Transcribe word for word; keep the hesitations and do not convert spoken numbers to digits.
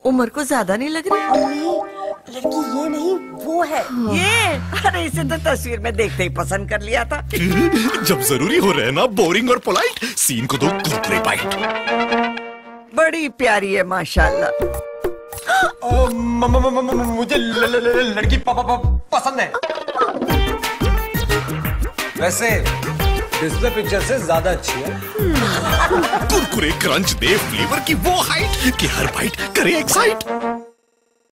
उम्र को ज्यादा नहीं लग रही? अम्मी लड़की ये नहीं वो है। ये? अरे इसे तो तस्वीर में देखते ही पसंद कर लिया था। जब जरूरी हो रहना बोरिंग और पोलाइट, सीन को दो कुरकुरे बाइट। बड़ी प्यारी है माशाल्लाह। मुझे लड़की पसंद है। वैसे डिस्प्ले पिक्चर से ज्यादा अच्छी है। कुरकुरे क्रंच दे फ्लेवर की वो हाइट कि हर बाइट करे एक्साइट।